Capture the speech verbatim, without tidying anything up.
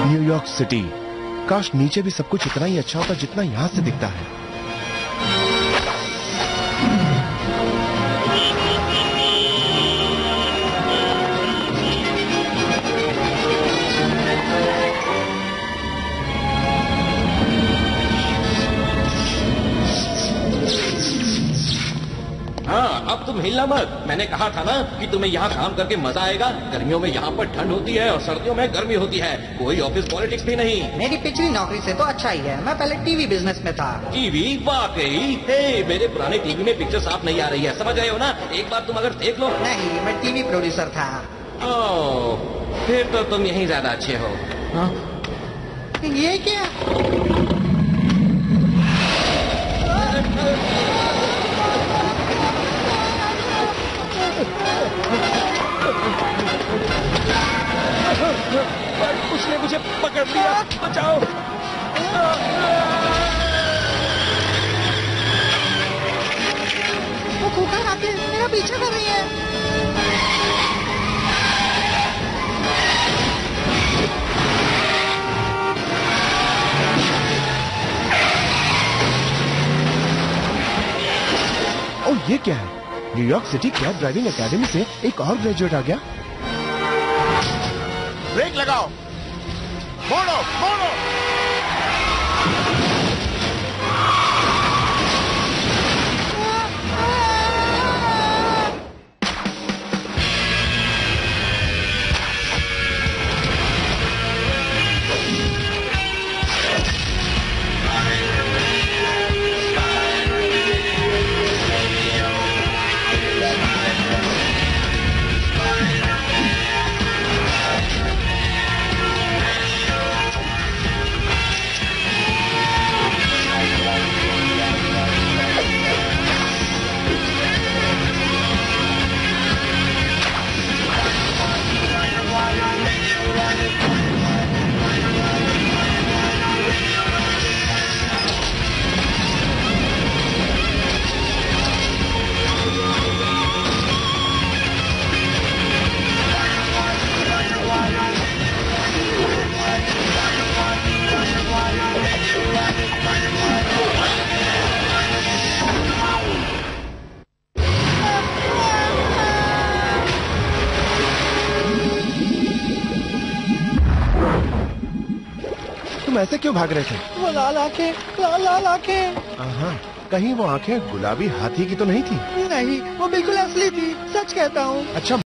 New York city, काश नीचे भी सब कुछ इतना ही अच्छा होता जितना यहां से दिखता है। हाँ, अब तुम हिलना मत। मैंने कहा था ना कि तुम्हें यहाँ काम करके मजा आएगा। गर्मियों में यहाँ पर ठंड होती है और सर्दियों में गर्मी होती है। कोई ऑफिस पॉलिटिक्स भी नहीं। मेरी पिछली नौकरी से तो अच्छा ही है। मैं पहले टीवी बिजनेस में था। टीवी? वाकई? हे, मेरे पुराने टीवी में पिक्चर साफ नहीं आ रही है, समझ रहे हो ना? एक बार तुम अगर देख लो। नहीं, मैं टीवी प्रोड्यूसर था। ओह, फिर तो तुम यहीं ज्यादा अच्छे हो। हाँ? ये क्या? उसने मुझे पकड़ लिया, बचाओ। वो कुकर आके मेरा पीछा कर रही है। ओह, ये क्या है? New York city cab driving academy से एक और ग्रेजुएट आ गया। ब्रेक लगाओ, मोड़ो मोड़ो। तुम ऐसे क्यों भाग रहे थे? वो लाल आंखें, लाल लाल आंखें। हाँ, कहीं वो आंखें गुलाबी हाथी की तो नहीं थी? नहीं, वो बिल्कुल असली थी, सच कहता हूँ। अच्छा।